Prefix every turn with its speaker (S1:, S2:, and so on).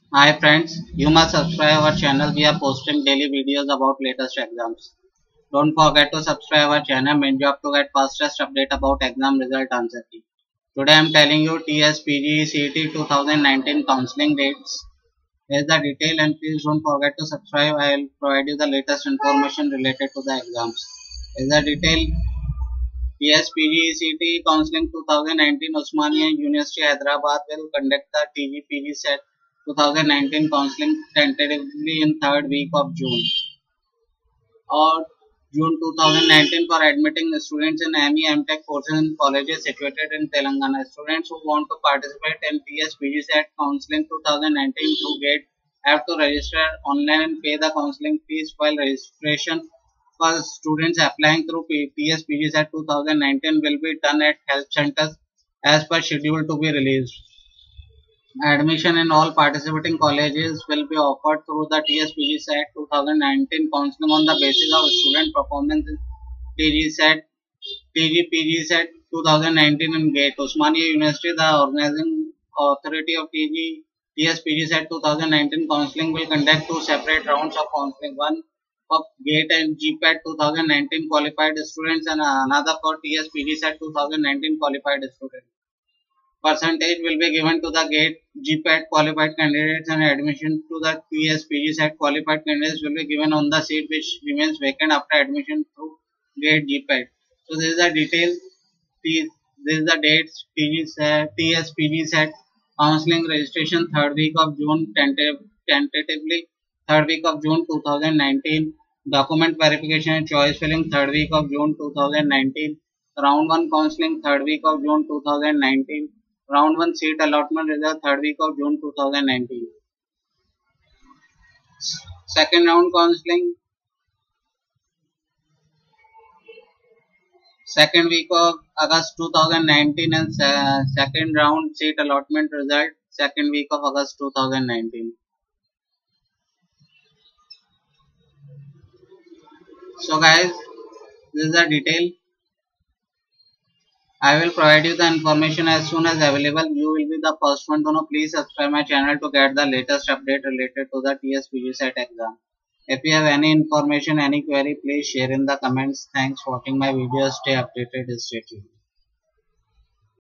S1: Hi friends, you must subscribe our channel. We are posting daily videos about latest exams. Don't forget to subscribe our channel. Main job to get fastest update about exam result answer key. Today I am telling you TSPG CET 2019 counseling dates. Here's the detail and please don't forget to subscribe. I will provide you the latest information related to the exams. Here's the detail. TSPG CET Counseling 2019 Osmania University Hyderabad will conduct the TGPG set 2019 counseling tentatively in third week of June or June 2019 for admitting students in ME MTech courses in colleges situated in Telangana. Students who want to participate in TSPG set counseling 2019 through GATE have to register online and pay the counseling fees while registration for students applying through TSPG set 2019 will be done at health centers as per schedule to be released. Admission in all participating colleges will be offered through the TSPG SAT 2019 counseling on the basis of student performance in TG SAT, TGPG SAT 2019 in GATE. Osmania University, the organizing authority of TSPG SAT 2019 counseling, will conduct two separate rounds of counseling, one of GATE and GPAT 2019 qualified students and another for TSPG SAT 2019 qualified students. Percentage will be given to the GATE GPAT qualified candidates and admission to the TSPG set qualified candidates will be given on the seat which remains vacant after admission through GATE GPAT. So this is the detail. This is the dates. TSPG set counseling registration third week of June tentatively third week of June 2019. Document verification and choice filling third week of June 2019. Round 1 counseling third week of June 2019. Round 1 seat allotment result third week of June 2019. Second round counseling second week of August 2019 and second round seat allotment result second week of August 2019. So guys, this is the detail. I will provide you the information as soon as available. You will be the first one to know. Please subscribe my channel to get the latest update related to the TSPG set exam. If you have any information, any query, please share in the comments. Thanks for watching my videos. Stay updated. Stay tuned.